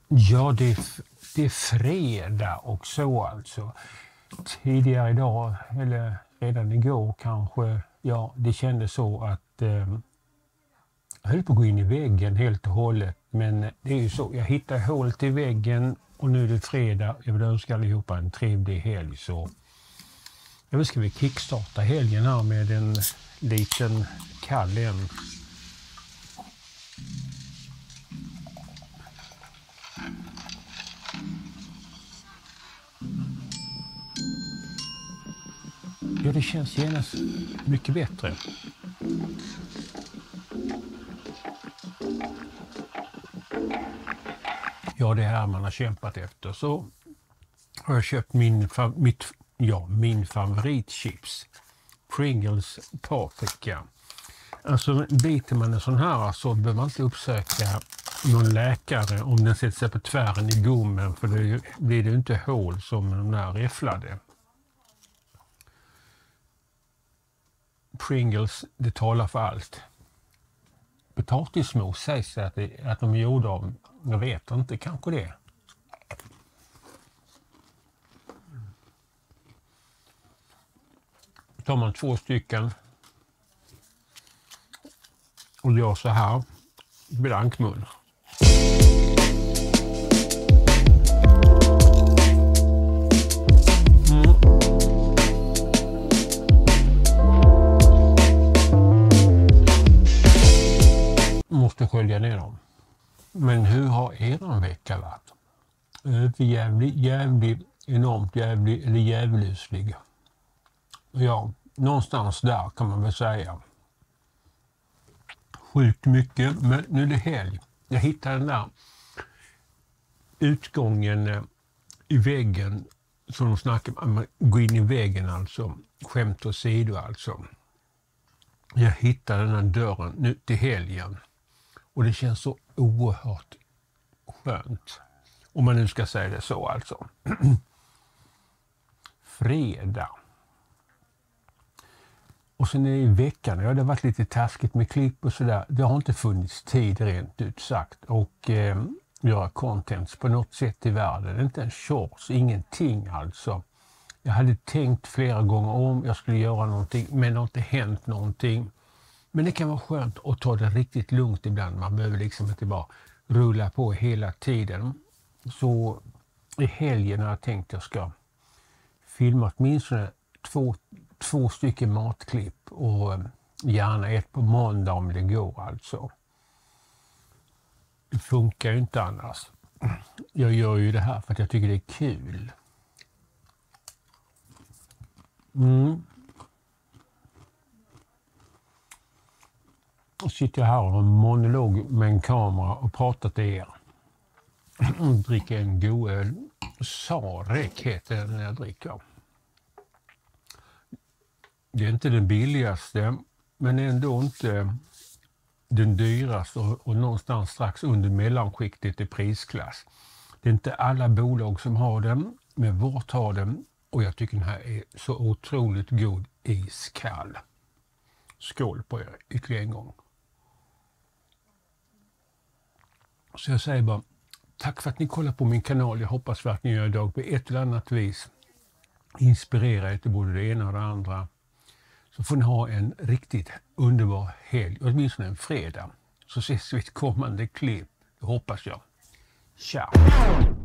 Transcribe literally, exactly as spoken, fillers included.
Ja, det är, det är fredag och så alltså. Tidigare idag, eller redan igår kanske, ja det kändes så att eh, jag höll på att gå in i väggen helt och hållet. Men det är ju så, jag hittar hålet i väggen och nu är det fredag. Jag vill önska allihopa en trevlig helg. Så jag ska vi kickstarta helgen här med en liten kall en. Ja, det känns genast mycket bättre. Ja, det är här man har kämpat efter. Så har jag köpt min, mitt, ja, min favoritchips. Pringles paprika. Alltså biter man en sån här så behöver man inte uppsöka någon läkare om den sätter sig på tvären i gommen. För då blir det inte hål som de där räfflade. Pringles, det talar för allt. Potatismos sägs att, det, att de är gjorda av, jag vet inte, kanske det. Tar man två stycken och gör så här, blankmun. Måste skölja ner dem. Men hur har eran vecka varit? Överjävlig, jävlig, enormt jävlig eller djävuluslig? Ja, någonstans där kan man väl säga. Sjukt mycket, men nu är det helg. Jag hittade den där utgången i väggen som de snackar om, gå in i väggen alltså, skämt åsido alltså. Jag hittade den här dörren nu till helgen. Och det känns så oerhört skönt. Om man nu ska säga det så alltså. Fredag. Och sen är det i veckan. Ja, det har varit lite taskigt med klipp och sådär. Det har inte funnits tid rent ut sagt. Och eh, göra contents på något sätt i världen. Det är inte en chans, ingenting alltså. Jag hade tänkt flera gånger om jag skulle göra någonting. Men det har inte hänt någonting. Men det kan vara skönt att ta det riktigt lugnt ibland. Man behöver liksom inte bara rulla på hela tiden. Så i helgen har jag tänkt att jag ska filma åtminstone två, två stycken matklipp. Och gärna ett på måndag om det går alltså. Det funkar ju inte annars. Jag gör ju det här för att jag tycker det är kul. Mm. Och sitter jag här och har en monolog med en kamera och pratar till er. Och dricker en god öl. Sarek heter den när jag dricker. Det är inte den billigaste, men ändå inte den dyraste och, och någonstans strax under mellanskiktet i prisklass. Det är inte alla bolag som har den, men vårt har den. Och jag tycker den här är så otroligt god iskall. Skål på er ytterligare en gång. Så jag säger bara tack för att ni kollar på min kanal. Jag hoppas att ni gör idag på ett eller annat vis. Inspirera er till både det ena och det andra. Så får ni ha en riktigt underbar helg. Åtminstone en fredag. Så ses vi i ett kommande klipp. Det hoppas jag. Ciao!